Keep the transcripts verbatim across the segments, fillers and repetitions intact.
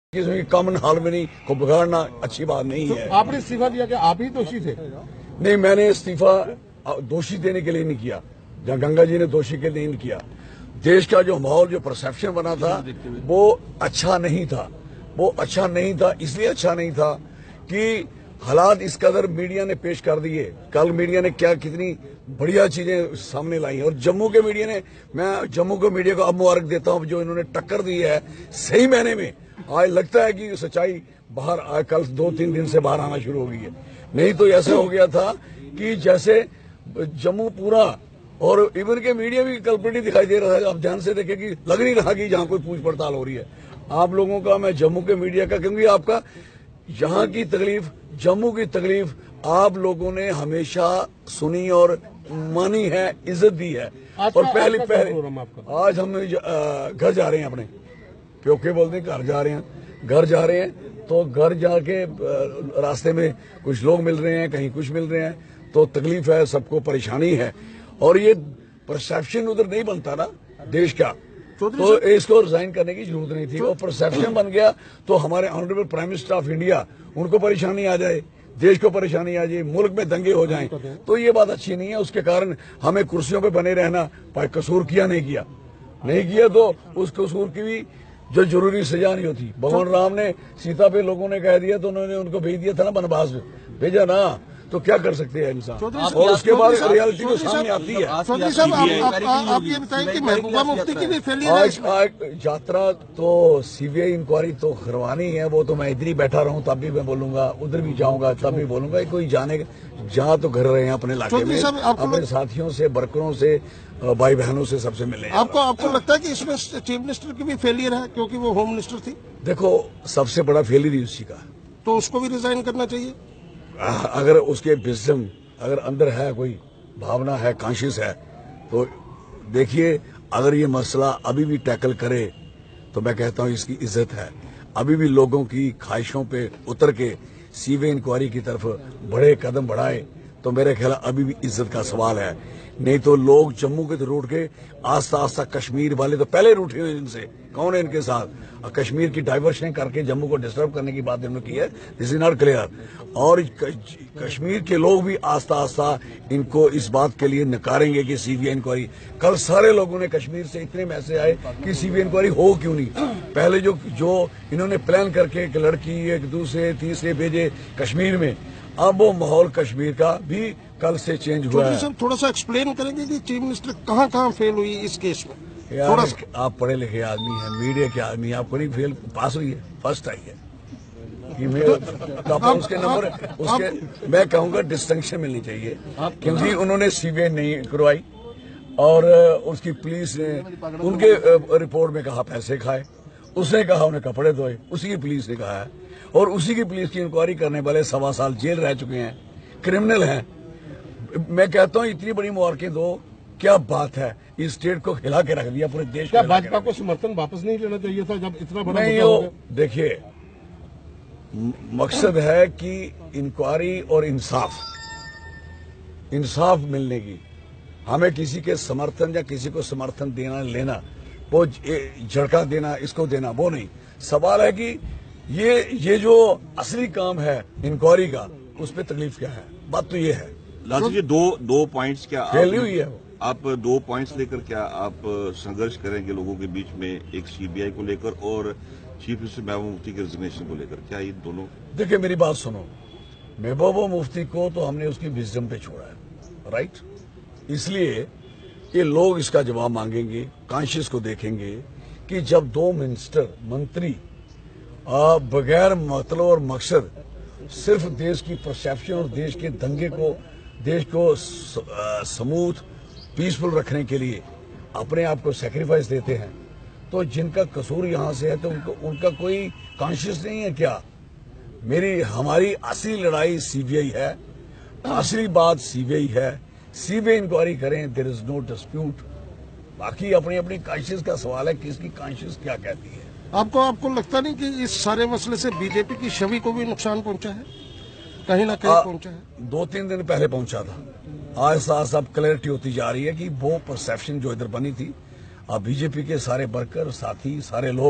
किसी common hall में नहीं को बिगाड़ना अच्छी बात नहीं तो है। आपने इस्तीफा दिया कि आप ही दोषी थे? नहीं, मैंने इस्तीफा दोषी देने के लिए नहीं किया, जहाँ गंगा जी ने दोषी के लिए नहीं किया। देश का जो माहौल, जो परसेप्शन बना था वो अच्छा नहीं था। वो अच्छा नहीं था, इसलिए अच्छा नहीं था कि हालात इस कदर मीडिया ने पेश कर दिए। कल मीडिया ने क्या कितनी बढ़िया चीजें सामने लाई, और जम्मू के मीडिया ने, मैं जम्मू के मीडिया को अब मुबारक देता हूं जो इन्होंने टक्कर दी है। सही मायने में आज लगता है कि सच्चाई बाहर आ, कल दो तीन दिन से बाहर आना शुरू हो गई है। नहीं तो ऐसा हो गया था कि जैसे जम्मू पूरा, और इवन के मीडिया भी कल्प्रिटी दिखाई दे रहा है। आप ध्यान से देखें कि लग नहीं रहा कि जहां कोई पूछ पड़ताल हो रही है। आप लोगों का, मैं जम्मू के मीडिया का, क्योंकि आपका यहाँ की तकलीफ, जम्मू की तकलीफ आप लोगों ने हमेशा सुनी और मानी है, इज्जत दी है। और पहले पहले आज हम घर जा रहे हैं, अपने प्योके बोलते हैं, घर जा रहे हैं। घर जा रहे हैं तो घर जाके रास्ते में कुछ लोग मिल रहे हैं, कहीं कुछ मिल रहे हैं, तो तकलीफ है, सबको परेशानी है। और ये परसेप्शन उधर नहीं बनता ना देश का, तो इसको रिजाइन करने की जरूरत नहीं थी। और परसेप्शन बन गया तो हमारे honourable prime minister of India, उनको परेशानी आ जाए, देश को परेशानी आ जाए, मुल्क में दंगे हो जाएं, तो ये बात अच्छी नहीं है। उसके कारण हमें कुर्सियों पे बने रहना, कसूर किया नहीं किया नहीं किया तो उस कसूर की भी जो जरूरी सजा नहीं होती। भगवान राम ने सीता पे लोगों ने कह दिया तो उन्होंने उनको भेज दिया था ना वनवास में, भेजा ना, तो क्या कर सकते हैं इंसान। और उसके बाद रियलिटी तो सामने आती है। चौधरी साहब, आप ये बताएं कि महबूबा मुफ्ती की भी फेलियर है। आज आज यात्रा तो सीबीआई इंक्वायरी तो करवानी है, वो तो मैं इधर ही बैठा रहूं तब भी मैं बोलूंगा, उधर भी जाऊंगा तब भी बोलूंगा। कोई जाने जहाँ तो घर रहे हैं अपने इलाके में, अपने साथियों से, वर्करों से, भाई बहनों से, सबसे मिले। आपको आपको लगता है कि इसमें चीफ मिनिस्टर की भी फेलियर है, क्योंकि वो होम मिनिस्टर थी? देखो, सबसे बड़ा फेलियर ही उसी का, तो उसको भी रिजाइन करना चाहिए। अगर उसके विजडम, अगर अंदर है, कोई भावना है, कॉन्शियस है, तो देखिए, अगर ये मसला अभी भी टैकल करे तो मैं कहता हूँ इसकी इज्जत है। अभी भी लोगों की ख्वाहिशों पे उतर के सीबीआई इंक्वायरी की तरफ बड़े कदम बढ़ाए तो मेरे ख्याल अभी भी इज्जत का सवाल है। नहीं तो लोग जम्मू के तो रूट के, आस्ता आस्ता कश्मीर वाले तो पहले रूठे हुए इनसे, कौन है इनके साथ, और कश्मीर की डाइवर्शन करके जम्मू को डिस्टर्ब करने की बात इन्होंने की है। This is not clear. और कश्मीर के लोग भी आस्ता आस्ता इनको इस बात के लिए नकारेंगे कि सीबीआई इंक्वायरी। कल सारे लोगों ने कश्मीर से इतने मैसेज आए कि सीबीआई इंक्वायरी हो क्यों नहीं। पहले जो जो इन्होंने प्लान करके एक लड़की एक दूसरे तीसरे भेजे कश्मीर में, अब वो माहौल कश्मीर का भी कल से चेंज हुआ है। सर, थोड़ा सा एक्सप्लेन करेंगे कि चीफ मिनिस्टर कहाँ कहाँ फेल हुई इस केस में? यार, आप पढ़े लिखे आदमी हैं, मीडिया के आदमी, आपको नहीं फेल, पास हुई है, फर्स्ट आई है। उसके नंबर, उसके मैं कहूँगा डिस्टिंक्शन मिलनी चाहिए, क्योंकि उन्होंने सीबीआई नहीं करवाई और उसकी पुलिस ने उनके रिपोर्ट में कहा पैसे खाए, उसने कहा उन्हें कपड़े धोए, उसी की पुलिस ने कहा है। और उसी की पुलिस की इंक्वायरी करने वाले सवा साल जेल रह चुके हैं, क्रिमिनल हैं। मैं कहता हूँ इतनी बड़ी मुबारकें दो, क्या बात है, इस स्टेट को हिला के रख दिया पूरे देश। क्या भाजपा को समर्थन वापस नहीं लेना चाहिए था जब इतना बड़ा नहीं हो? देखिए, मकसद है कि इंक्वायरी और इंसाफ इंसाफ मिलने की। हमें किसी के समर्थन या किसी को समर्थन देना लेना, वो झड़का देना, इसको देना, वो नहीं। सवाल है कि ये ये जो असली काम है इंक्वायरी का, उस पर तकलीफ क्या है। बात तो ये है। लाल सिंह जी, दो दो पॉइंट्स क्या फेल हुई है वो। आप दो पॉइंट्स लेकर क्या आप संघर्ष करेंगे लोगों के बीच में, एक सीबीआई को लेकर और चीफ मिनिस्टर महबूबा मुफ्ती के रिजिग्नेशन को लेकर, क्या ये दोनों? देखिए, मेरी बात सुनो, महबूबा मुफ्ती को तो हमने उसकी विजडम पे छोड़ा है, राइट। इसलिए ये लोग इसका जवाब मांगेंगे, कॉन्शियस को देखेंगे कि जब दो मिनिस्टर, मंत्री बगैर मतलब और मकसद सिर्फ देश की परसेप्शन और देश के दंगे को, देश को स्मूथ पीसफुल रखने के लिए अपने आप को सैक्रिफाइस देते हैं, तो जिनका कसूर यहाँ से है तो उनको, उनका कोई कॉन्शियस नहीं है क्या? मेरी हमारी असली लड़ाई सीबीआई है, असली बात सीबीआई है। सीबीआई इंक्वायरी करें, देयर इज नो डिस्प्यूट। बाकी अपनी अपनी कॉन्शियस का सवाल है, किसकी कॉन्शियस क्या कहती है। आपको आपको लगता नहीं कि इस सारे मसले से बीजेपी की छवि को भी नुकसान पहुंचा है, कहीं ना कहीं पहुंचा है? दो तीन दिन पहले पहुंचा था, आज साथ अब क्लैरिटी होती जा रही है कि वो परसेप्शन जो इधर बनी थी, अब बीजेपी के सारे वर्कर, साथी, सारे लोग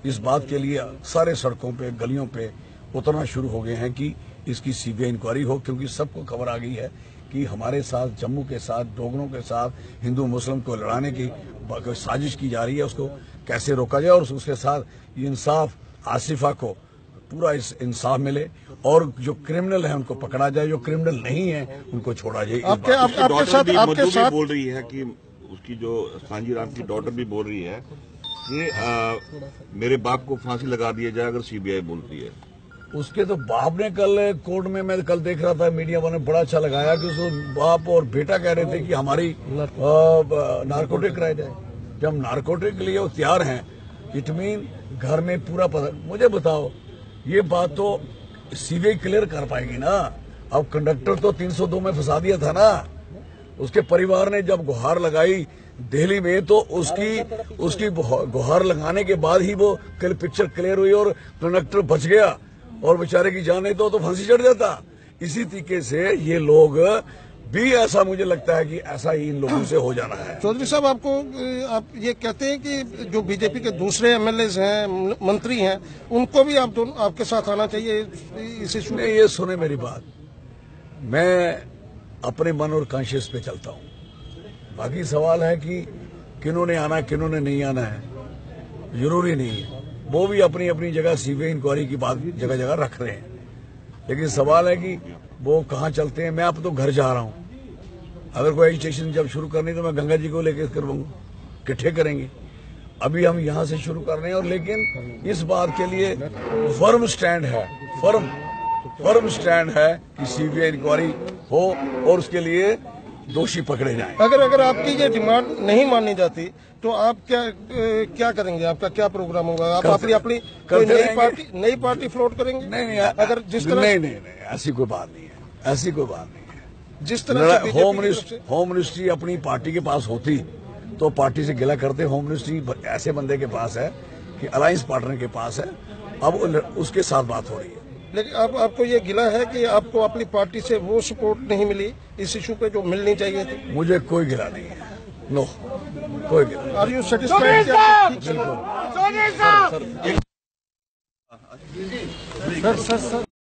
इस बात के लिए सारे सड़कों पे गलियों पे उतरना शुरू हो गए हैं कि इसकी सीबीआई इंक्वायरी हो, क्योंकि सबको खबर आ गई है कि हमारे साथ जम्मू के साथ डोगरों के साथ हिंदू मुस्लिम को लड़ाने की साजिश की जा रही है। उसको कैसे रोका जाए और उसके साथ इंसाफ आसिफा को पूरा इस इंसाफ मिले और जो क्रिमिनल है उनको पकड़ा जाए, जो क्रिमिनल नहीं है उनको छोड़ा जाए। आपके आप, आपके साथ आपके भी साथ बोल रही है कि उसकी जो सांजी राम की डॉटर भी बोल रही है कि आ, मेरे बाप को फांसी लगा दिया जाए अगर सीबीआई बोलती है। उसके तो बाप ने कल कोर्ट में, मैं कल देख रहा था मीडिया वालों ने बड़ा अच्छा लगाया कि उसको बाप और बेटा कह रहे थे कि हमारी नारकोटिक कराया जाए। जब नारकोटिक के लिए वो तैयार हैं, इट मीन घर में पूरा पता। मुझे बताओ, ये बात तो सीबीआई क्लियर कर पाएगी ना। अब कंडक्टर तो तीन सौ दो में फंसा दिया था ना। उसके परिवार ने जब गुहार लगाई दिल्ली में, तो उसकी उसकी गुहार लगाने के बाद ही वो कल पिक्चर क्लियर हुई और कंडक्टर बच गया और बेचारे की जान नहीं तो, तो फांसी चढ़ जाता। इसी तरीके से ये लोग भी, ऐसा मुझे लगता है कि ऐसा ही इन लोगों से हो जाना है। चौधरी साहब, आपको आप ये कहते हैं कि जो बीजेपी के दूसरे एमएलए हैं, मंत्री हैं, उनको भी आप दोनों आपके साथ आना चाहिए इस इशू में? ये सुने मेरी बात, मैं अपने मन और कॉन्शियस पे चलता हूँ। बाकी सवाल है कि किन्होंने आना किन्होंने नहीं आना है, जरूरी नहीं है। वो भी अपनी अपनी जगह सीबीआई इंक्वायरी की बात जगह जगह रख रहे हैं, लेकिन सवाल है कि वो कहाँ चलते हैं। मैं अब तो घर जा रहा हूँ। अगर कोई एजुटेशन जब शुरू करनी तो मैं गंगा जी को लेकर करवाऊंगा, इकट्ठे करेंगे। अभी हम यहाँ से शुरू कर रहे हैं, और लेकिन इस बात के लिए फर्म स्टैंड है, फर्म फर्म स्टैंड है कि सीबीआई इंक्वायरी हो और उसके लिए दोषी पकड़े जाएं। अगर अगर आपकी ये डिमांड नहीं मानी जाती तो आप क्या ए, क्या करेंगे? आपका क्या प्रोग्राम होगा? आप अपनी अपनी कोई नई पार्टी नई पार्टी फ्लोट करेंगे? नहीं नहीं, अगर जिस तरह नहीं नहीं नहीं ऐसी कोई बात नहीं है, ऐसी कोई बात नहीं है। जिस तरह से होम मिनिस्ट्री होम मिनिस्ट्री अपनी पार्टी के पास होती तो पार्टी से गिला करते। होम मिनिस्ट्री ऐसे बंदे के पास है कि अलायंस पार्टनर के पास है, अब उसके साथ बात हो रही है। लेकिन अब आपको ये गिला है कि आपको अपनी पार्टी से वो सपोर्ट नहीं मिली इस इशू पे जो मिलनी चाहिए थी? मुझे कोई गिला नहीं है, नो, कोई गिला। Are you satisfied? Sir sir sir